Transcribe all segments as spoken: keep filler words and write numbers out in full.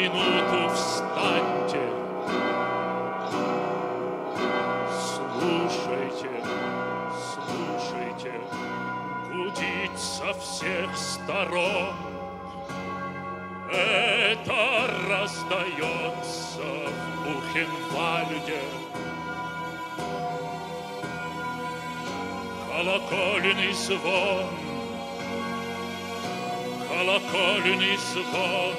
минуту встаньте. Слушайте, слушайте, гудит со всех сторон. Это раздается в Бухенвальде. Колокольный звон, колокольный звон.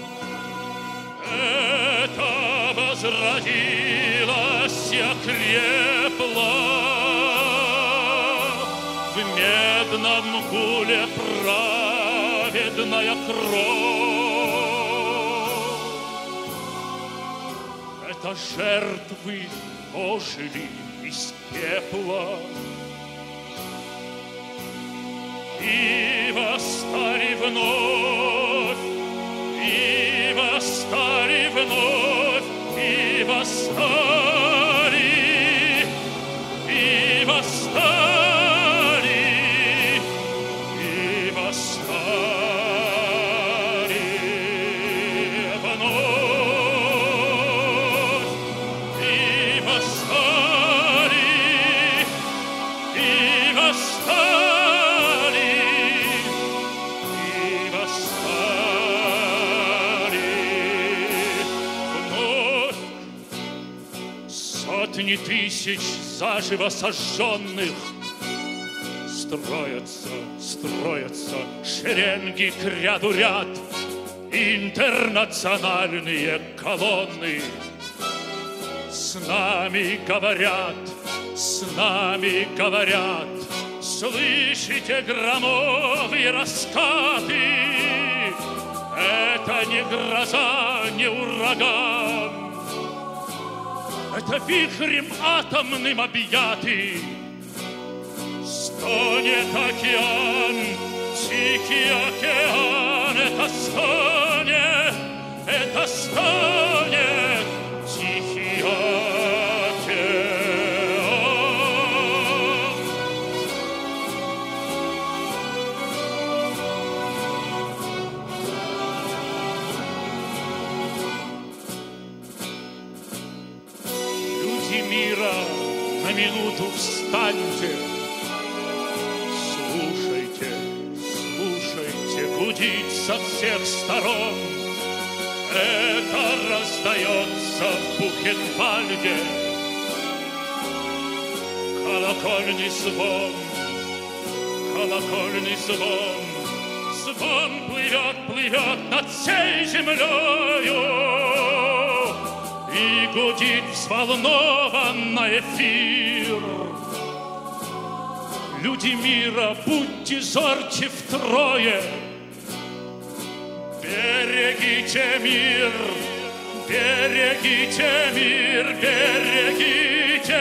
Это возродилось и окрепло в медном гуле праведная кровь. Это жертвы ожили из пепла и восстали вновь, и восстали вновь, и восстали, и восстали, и восстали вновь, и восстали, и восстали. Сотни тысяч заживо сожженных строятся, строятся шеренги к ряду ряд, интернациональные колонны. С нами говорят, с нами говорят, слышите громовые раскаты? Это не гроза, не ураган, это вихрем атомным объятый. Стонет океан, тихий океан, это стонет, это стонет тихий океан. Мира, на минуту встаньте. Слушайте, слушайте, гудит со всех сторон. Это раздается в Бухенвальде. Колокольный звон, колокольный звон. Звон плывет, плывет над всей землею и гудит взволнованно эфир. Люди мира, будьте зорче втрое, берегите мир, берегите мир, берегите,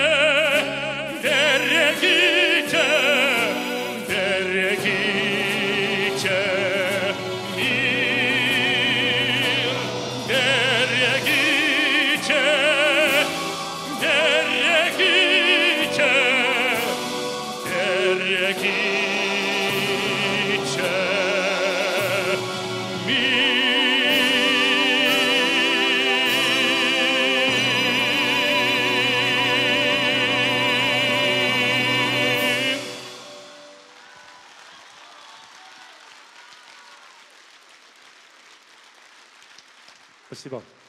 берегите, берегите мир, берегите. Берегите, берегите мир. Спасибо.